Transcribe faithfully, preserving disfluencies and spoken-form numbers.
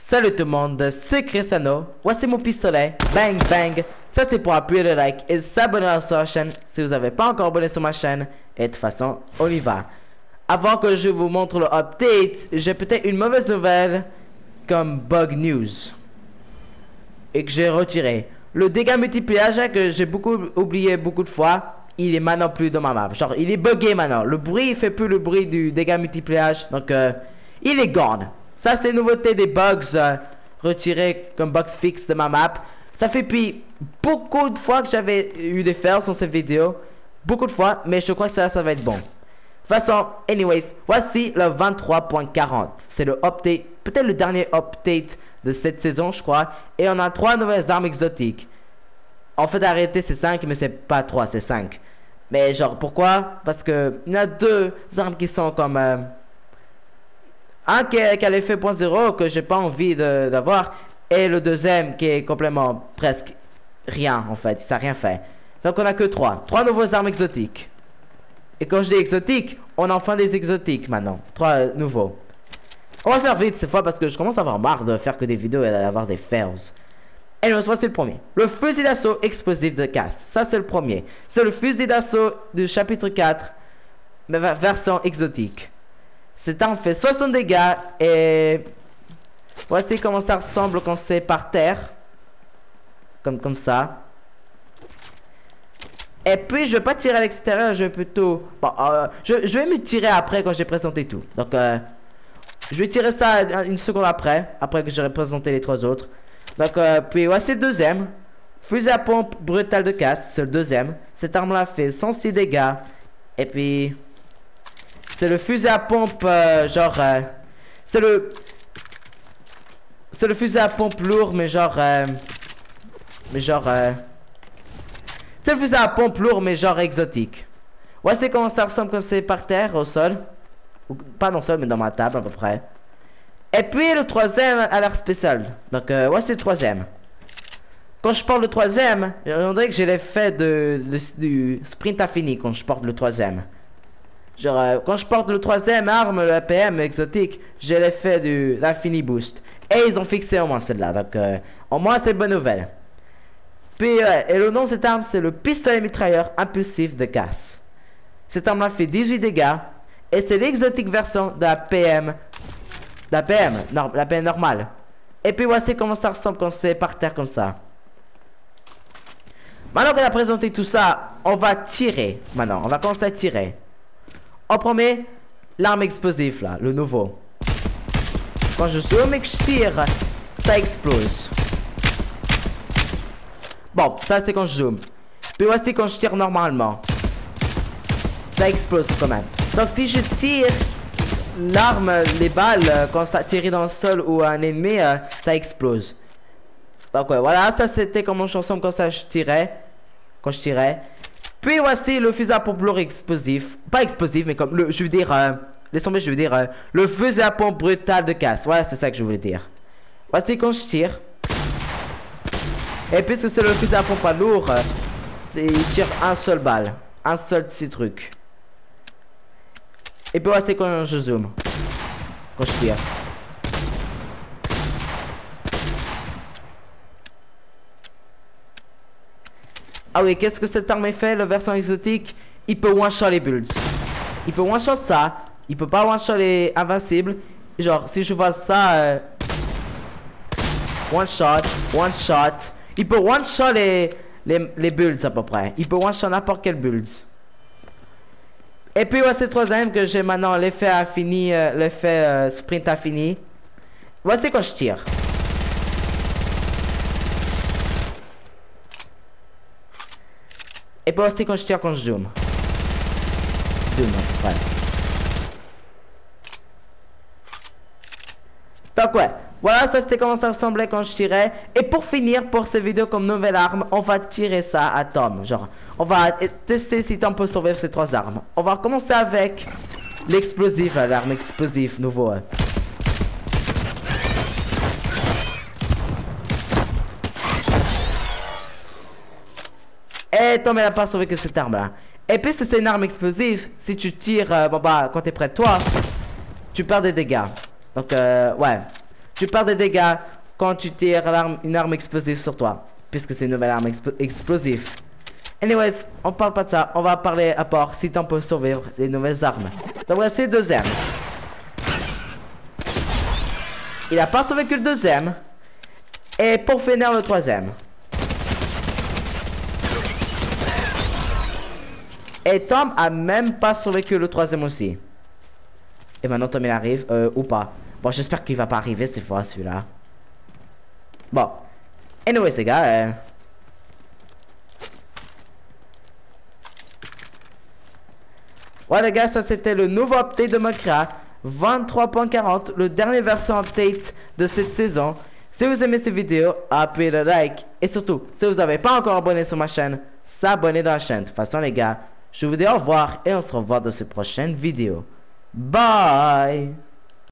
Salut tout le monde, c'est Cristiano. Voici mon pistolet. Bang bang. Ça c'est pour appuyer le like et s'abonner sur la chaîne si vous n'avez pas encore abonné sur ma chaîne. Et de toute façon, on y va. Avant que je vous montre le update, j'ai peut-être une mauvaise nouvelle comme bug news. Et que j'ai retiré. Le dégât multipliage que j'ai beaucoup oublié beaucoup de fois, il est maintenant plus dans ma map. Genre, il est buggé maintenant. Le bruit, il fait plus le bruit du dégât multipliage. Donc, euh, il est gone. Ça, c'est une nouveauté des bugs euh, retirés comme bugs fixes de ma map. Ça fait puis beaucoup de fois que j'avais eu des fails dans cette vidéo. Beaucoup de fois, mais je crois que ça, ça va être bon. De toute façon, anyways, voici le vingt-trois point quarante. C'est le update, peut-être le dernier update de cette saison, je crois. Et on a trois nouvelles armes exotiques. En fait, arrêter c'est cinq, mais c'est pas trois, c'est cinq. Mais genre, pourquoi? Parce que il y a deux armes qui sont comme... Euh, un qui, est, qui a l'effet point zéro que j'ai pas envie d'avoir. Et le deuxième qui est complètement presque rien en fait, ça n'a rien fait. Donc on a que trois. Trois nouveaux armes exotiques. Et quand je dis exotiques, on a enfin des exotiques maintenant. Trois euh, nouveaux. On va faire vite cette fois parce que je commence à avoir marre de faire que des vidéos et d'avoir des fails. Et le voici le premier. Le fusil d'assaut explosif de casse. Ça c'est le premier. C'est le fusil d'assaut du chapitre quatre. Mais version exotique. Cette arme fait soixante dégâts et... Voici comment ça ressemble quand c'est par terre. Comme, comme ça. Et puis je vais pas tirer à l'extérieur, je vais plutôt... Bon, euh, je, je vais me tirer après quand j'ai présenté tout. Donc euh, je vais tirer ça une seconde après. Après que j'aurai présenté les trois autres. Donc euh, puis voici le deuxième. Fusil à pompe brutal de casse, c'est le deuxième. Cette arme là fait cent six dégâts. Et puis... C'est le fusil à pompe euh, genre... Euh, c'est le... C'est le fusil à pompe lourd mais genre... Euh, mais genre... Euh, c'est le fusil à pompe lourd mais genre exotique. Voici comment ça ressemble quand c'est par terre, au sol. Ou, pas dans le sol mais dans ma table à peu près. Et puis le troisième a l'air spécial. Donc euh, voici le troisième. Quand je porte le troisième, on dirait que j'ai l'effet de, de, du sprint infini quand je porte le troisième. Genre, euh, quand je porte le troisième arme, le A P M exotique, j'ai l'effet de l'infini boost. Et ils ont fixé au moins celle-là. Donc, euh, au moins, c'est une bonne nouvelle. Puis, euh, et le nom de cette arme, c'est le pistolet mitrailleur impulsif de casse. Cette arme-là fait dix-huit dégâts. Et c'est l'exotique version de la P M. De la P M, non, la P M normale. Et puis, voici comment ça ressemble quand c'est par terre comme ça. Maintenant qu'on a présenté tout ça, on va tirer. Maintenant, on va commencer à tirer. En premier, l'arme explosive là, le nouveau. Quand je zoome et que je tire, ça explose. Bon, ça c'est quand je zoome. Puis voici quand je tire normalement. Ça explose quand même. Donc si je tire l'arme, les balles, quand ça tire dans le sol ou un ennemi, euh, ça explose. Donc ouais, voilà, ça c'était comment je ressemble quand ça je tirais. Quand je tirais. Puis voici le fusil à pompe lourd explosif. Pas explosif, mais comme le. Je veux dire. Euh, laisse tomber, je veux dire. Euh, le fusil à pompe brutal de casse. Voilà, c'est ça que je voulais dire. Voici quand je tire. Et puisque c'est le fusil à pompe à lourd, euh, il tire un seul balle. Un seul petit truc. Et puis voici quand je zoome. Quand je tire. Ah oui, qu'est-ce que cette arme fait, la version exotique? Il peut one-shot les builds. Il peut one-shot ça. Il peut pas one-shot les invincibles. Genre, si je vois ça... Euh, one-shot, one-shot. Il peut one-shot les, les, les builds à peu près. Il peut one-shot n'importe quel build. Et puis voici le troisième que j'ai maintenant l'effet infini, euh, l'effet euh, sprint infini. Voici quand je tire. Et puis aussi quand je tire quand je zoome. Zoom, ouais. Donc ouais, voilà ça c'était comment ça ressemblait quand je tirais. Et pour finir, pour cette vidéo comme nouvelle arme, on va tirer ça à Tom. Genre, on va tester si Tom peut survivre ces trois armes. On va commencer avec l'explosif, l'arme explosive nouveau. Ouais. Et Tom il a pas sauvé que cette arme là. Et puisque c'est une arme explosive, si tu tires euh, bon bah quand t'es près de toi, tu perds des dégâts. Donc euh, ouais. tu perds des dégâts quand tu tires l'arme, une arme explosive sur toi. Puisque c'est une nouvelle arme expl explosive. Anyways, on parle pas de ça. On va parler à part si t'en peux survivre les nouvelles armes. Donc voici le deuxième. Il a pas survécu le deuxième. Et pour finir le troisième. Et Tom a même pas survécu le troisième aussi. Et maintenant Tom il arrive, euh, ou pas. Bon, j'espère qu'il va pas arriver cette fois celui-là. Bon. Anyway, les gars. Euh... Ouais, les gars, ça c'était le nouveau update de Minecraft. vingt-trois point quarante, le dernier version update de cette saison. Si vous aimez cette vidéo, appuyez le like. Et surtout, si vous n'avez pas encore abonné sur ma chaîne, s'abonnez dans la chaîne. De toute façon, les gars, je vous dis au revoir et on se revoit dans cette prochaine vidéo. Bye!